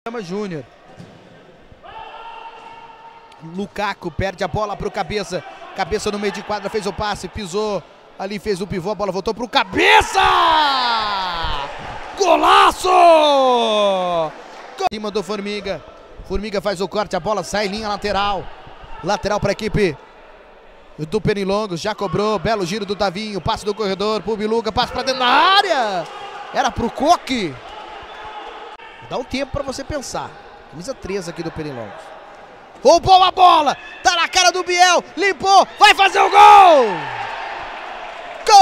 Júnior. Lukaku perde a bola para o Cabeça. Cabeça no meio de quadra, fez o passe, pisou ali, fez o pivô, a bola voltou para o Cabeça! Golaço! Em cima do Formiga. Formiga faz o corte, a bola sai em linha lateral. Lateral para a equipe do Pernilongos, já cobrou, belo giro do Tavinho, passe do corredor pro Biluga, passe para dentro da área. Era pro Coque. Dá um tempo para você pensar. Camisa 3 aqui do Pernilongos. Roubou a bola, tá na cara do Biel, limpou, vai fazer o gol! Gol!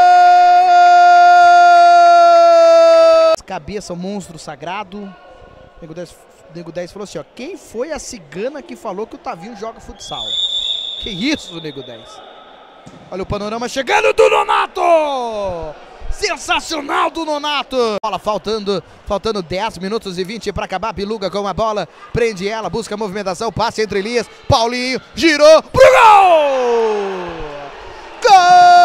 Cabeça, o monstro sagrado. Nego 10 falou assim, ó, quem foi a cigana que falou que o Tavinho joga futsal? Que isso, Nego 10? Olha o panorama chegando do Nonato! Sensacional do Nonato! Bola faltando 10 minutos e 20 para acabar. Biluga com a bola, prende ela, busca a movimentação, passe entre linhas. Paulinho girou pro gol! Gol!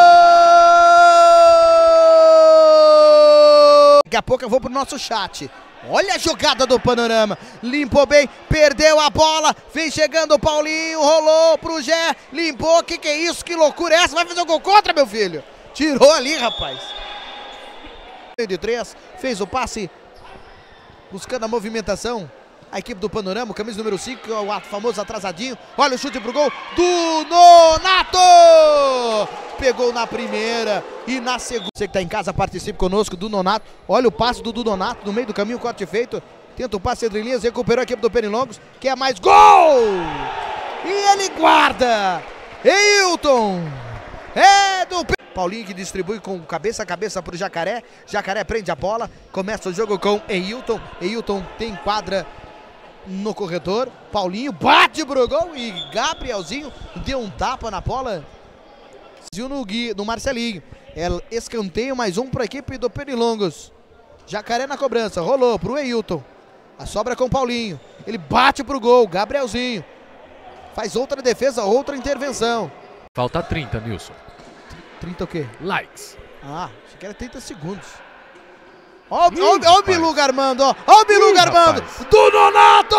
Daqui a pouco eu vou pro nosso chat. Olha a jogada do panorama, limpou bem, perdeu a bola, vem chegando o Paulinho, rolou pro Gé, limpou, que é isso, que loucura é essa? Vai fazer o gol contra, meu filho? Tirou ali, rapaz. De 3, fez o passe, buscando a movimentação, a equipe do Panorama, camisa número 5, o famoso atrasadinho, olha o chute pro gol do Nonato! Pegou na primeira e na segunda. Você que tá em casa, participe conosco do Nonato, olha o passe do Nonato, no meio do caminho, corte feito, tenta o passe entre linhas, recuperou a equipe do Pernilongos, quer mais gol! E ele guarda, Eilton, é do Paulinho que distribui com cabeça a cabeça para o Jacaré. Jacaré prende a bola. Começa o jogo com Eilton. Eilton tem quadra no corredor. Paulinho bate pro gol e Gabrielzinho deu um tapa na bola. No Marcelinho. É escanteio, mais um para a equipe do Pernilongos. Jacaré na cobrança. Rolou pro Eilton. A sobra com Paulinho. Ele bate pro gol. Gabrielzinho faz outra defesa, outra intervenção. Falta 30, Nilson. 30 o quê? Likes. Ah, achei que era 30 segundos. Ó o Biluga armando, ó. Ó o Biluga armando. Do Nonato!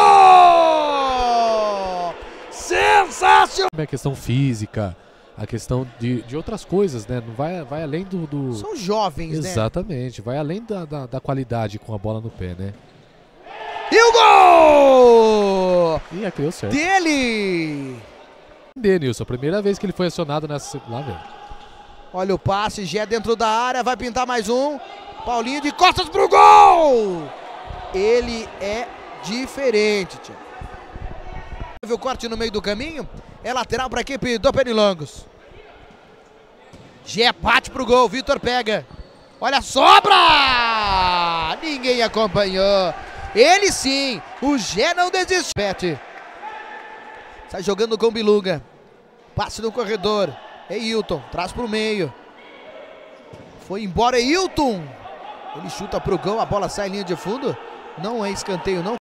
Sensacional! A questão física, a questão de outras coisas, né? Não vai além do... São jovens, né? Exatamente, vai além da qualidade com a bola no pé, né? E o gol! E aqui deu certo. Dele! Nilson, primeira vez que ele foi acionado nessa... Lá, velho. Olha o passe, Gé dentro da área, vai pintar mais um. Paulinho de costas pro gol! Ele é diferente, tio. O corte no meio do caminho, é lateral para a equipe do Pernilongos. Gé bate pro gol, Vitor pega. Olha a sobra! Ninguém acompanhou. Ele sim, o Gé não desiste. Sai jogando com Biluga. Passe no corredor. Eilton, traz pro meio. Foi embora Eilton. Ele chuta pro gol, a bola sai em linha de fundo. Não é escanteio não.